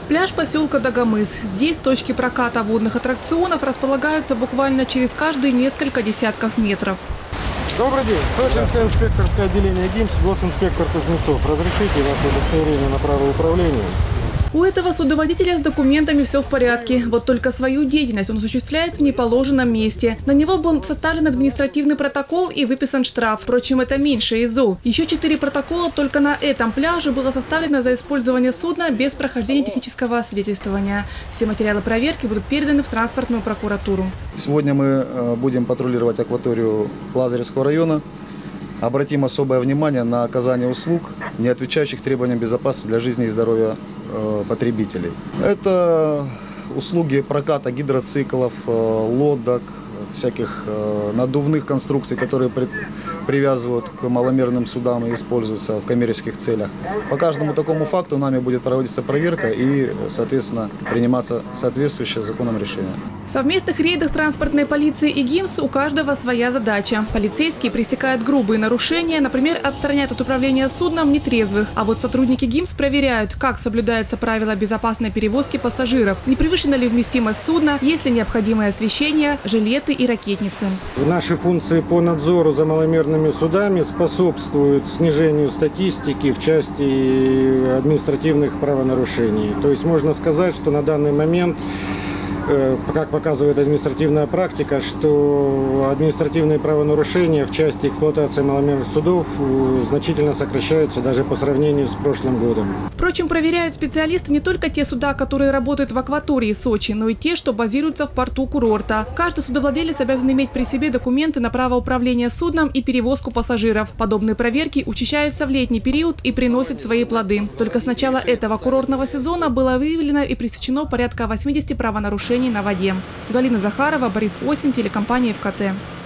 Пляж поселка Дагомыс. Здесь точки проката водных аттракционов располагаются буквально через каждые несколько десятков метров. Добрый день. Сочинское инспекторское отделение ГИМС, госинспектор Кузнецов. Разрешите ваше удостоверение на право управления? У этого судоводителя с документами все в порядке. Вот только свою деятельность он осуществляет в неположенном месте. На него был составлен административный протокол и выписан штраф. Впрочем, это меньше из зол. Еще 4 протокола только на этом пляже было составлено за использование судна без прохождения технического освидетельствования. Все материалы проверки будут переданы в транспортную прокуратуру. Сегодня мы будем патрулировать акваторию Лазаревского района. Обратим особое внимание на оказание услуг, не отвечающих требованиям безопасности для жизни и здоровья потребителей. Это услуги проката гидроциклов, лодок, всяких надувных конструкций, которые привязывают к маломерным судам и используются в коммерческих целях. По каждому такому факту нами будет проводиться проверка и, соответственно, приниматься соответствующее законом решение. В совместных рейдах транспортной полиции и ГИМС у каждого своя задача. Полицейские пресекают грубые нарушения, например, отстраняют от управления судном нетрезвых. А вот сотрудники ГИМС проверяют, как соблюдаются правила безопасной перевозки пассажиров, не превышена ли вместимость судна, есть ли необходимое освещение, жилеты и ракетницы. Наши функции по надзору за маломерными судами способствуют снижению статистики в части административных правонарушений. То есть можно сказать, что на данный момент, как показывает административная практика, что административные правонарушения в части эксплуатации маломерных судов значительно сокращаются даже по сравнению с прошлым годом. Впрочем, проверяют специалисты не только те суда, которые работают в акватории Сочи, но и те, что базируются в порту курорта. Каждый судовладелец обязан иметь при себе документы на право управления судном и перевозку пассажиров. Подобные проверки учащаются в летний период и приносят свои плоды. Только с начала этого курортного сезона было выявлено и пресечено порядка 80 правонарушений на воде. Галина Захарова, Борис Осин, телекомпания ФКТ.